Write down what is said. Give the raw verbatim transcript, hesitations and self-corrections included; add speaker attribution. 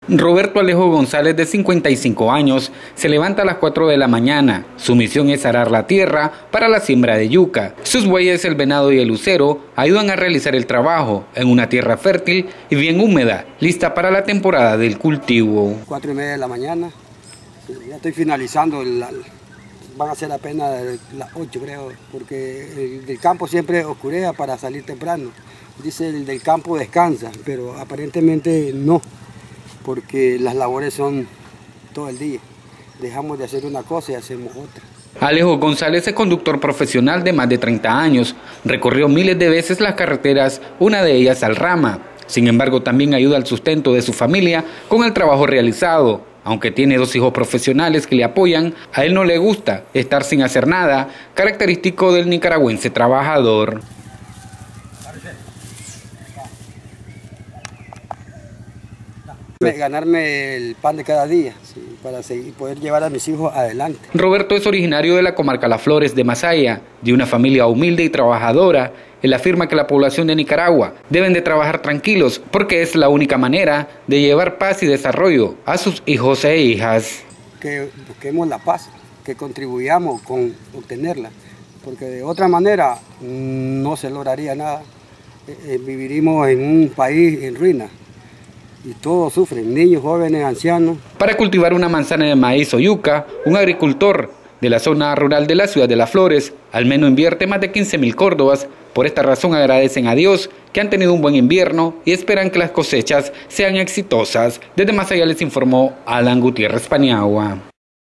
Speaker 1: Roberto Alejo González, de cincuenta y cinco años, se levanta a las cuatro de la mañana. Su misión es arar la tierra para la siembra de yuca. Sus bueyes, el venado y el lucero, ayudan a realizar el trabajo en una tierra fértil y bien húmeda, lista para la temporada del cultivo.
Speaker 2: Cuatro y media de la mañana, ya estoy finalizando, el, van a ser apenas las ocho creo, porque el del campo siempre oscurea para salir temprano. Dice el del campo descansa, pero aparentemente no, porque las labores son todo el día. Dejamos de hacer una cosa y hacemos otra.
Speaker 1: Alejo González es conductor profesional de más de treinta años. Recorrió miles de veces las carreteras, una de ellas al Rama. Sin embargo, también ayuda al sustento de su familia con el trabajo realizado. Aunque tiene dos hijos profesionales que le apoyan, a él no le gusta estar sin hacer nada, característico del nicaragüense trabajador.
Speaker 2: Ganarme el pan de cada día, sí, para seguir, poder llevar a mis hijos adelante.
Speaker 1: Roberto es originario de la comarca Las Flores de Masaya, de una familia humilde y trabajadora. Él afirma que la población de Nicaragua deben de trabajar tranquilos porque es la única manera de llevar paz y desarrollo a sus hijos e hijas.
Speaker 2: Que busquemos la paz, que contribuyamos con obtenerla, porque de otra manera no se lograría nada. Eh, viviríamos en un país en ruina. Y todos sufren, niños, jóvenes, ancianos.
Speaker 1: Para cultivar una manzana de maíz o yuca, un agricultor de la zona rural de la ciudad de Las Flores al menos invierte más de quince mil córdobas. Por esta razón agradecen a Dios que han tenido un buen invierno y esperan que las cosechas sean exitosas. Desde Masaya les informó Alan Gutiérrez Paniagua.